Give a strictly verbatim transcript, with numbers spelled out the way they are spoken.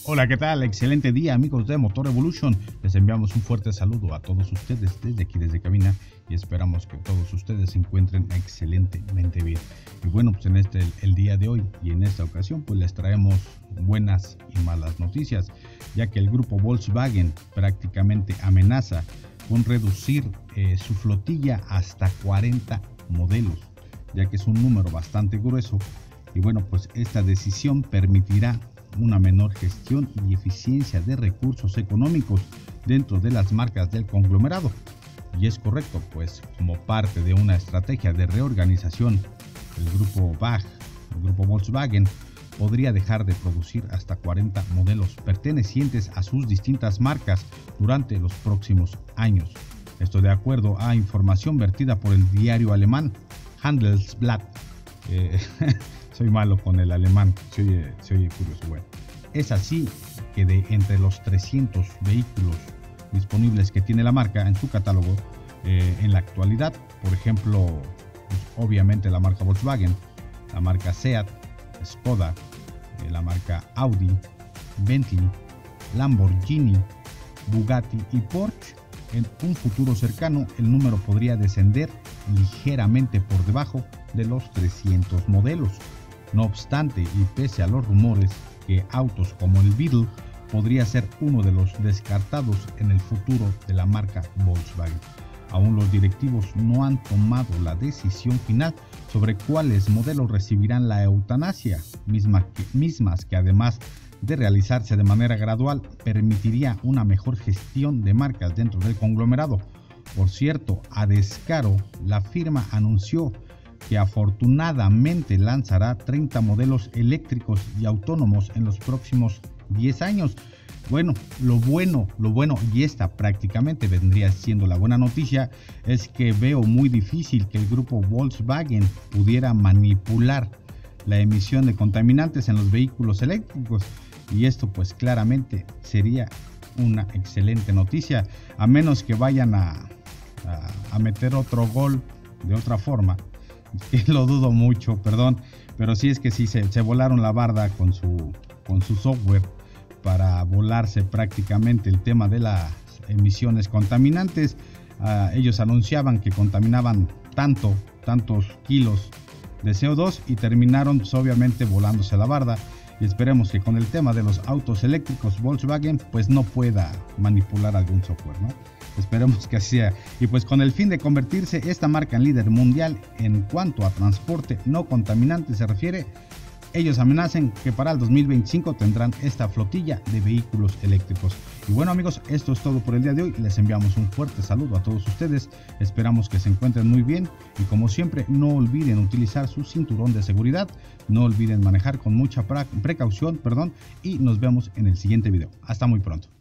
Hola, ¿qué tal? Excelente día, amigos de Motor Evolution. Les enviamos un fuerte saludo a todos ustedes desde aquí, desde cabina, y esperamos que todos ustedes se encuentren excelentemente bien. Y bueno, pues en este, el, el día de hoy y en esta ocasión, pues les traemos buenas y malas noticias, ya que el grupo Volkswagen prácticamente amenaza con reducir eh, su flotilla hasta cuarenta modelos, ya que es un número bastante grueso. Y bueno, pues esta decisión permitirá una menor gestión y eficiencia de recursos económicos dentro de las marcas del conglomerado. Y es correcto, pues como parte de una estrategia de reorganización, el grupo V A G, el grupo Volkswagen, podría dejar de producir hasta cuarenta modelos pertenecientes a sus distintas marcas durante los próximos años. Esto de acuerdo a información vertida por el diario alemán Handelsblatt. Eh, soy malo con el alemán, se oye, se oye curioso. Bueno, es así que de entre los trescientos vehículos disponibles que tiene la marca en su catálogo eh, en la actualidad, por ejemplo, pues obviamente la marca Volkswagen, la marca Seat, Skoda, eh, la marca Audi, Bentley, Lamborghini, Bugatti y Porsche, en un futuro cercano el número podría descender ligeramente por debajo de los trescientos modelos. No obstante, y pese a los rumores que autos como el Beetle podría ser uno de los descartados en el futuro de la marca Volkswagen, aún los directivos no han tomado la decisión final sobre cuáles modelos recibirán la eutanasia, misma que, mismas que además de realizarse de manera gradual, permitiría una mejor gestión de marcas dentro del conglomerado. Por cierto, a descaro, la firma anunció que afortunadamente lanzará treinta modelos eléctricos y autónomos en los próximos diez años. Bueno, lo bueno, lo bueno, y esta prácticamente vendría siendo la buena noticia, es que veo muy difícil que el grupo Volkswagen pudiera manipular la emisión de contaminantes en los vehículos eléctricos, y esto pues claramente sería una excelente noticia, a menos que vayan a, a, a meter otro gol de otra forma, que lo dudo mucho, perdón, pero sí es que sí se, se volaron la barda con su, con su software para volarse prácticamente el tema de las emisiones contaminantes. Uh, ellos anunciaban que contaminaban tanto, tantos kilos de C O dos y terminaron pues, obviamente volándose la barda, y esperemos que con el tema de los autos eléctricos Volkswagen pues no pueda manipular algún software, ¿no? Esperemos que así sea. Y pues con el fin de convertirse esta marca en líder mundial en cuanto a transporte no contaminante se refiere, ellos amenazan que para el dos mil veinticinco tendrán esta flotilla de vehículos eléctricos. Y bueno, amigos, esto es todo por el día de hoy. Les enviamos un fuerte saludo a todos ustedes. Esperamos que se encuentren muy bien y como siempre no olviden utilizar su cinturón de seguridad. No olviden manejar con mucha precaución, perdón, y nos vemos en el siguiente video. Hasta muy pronto.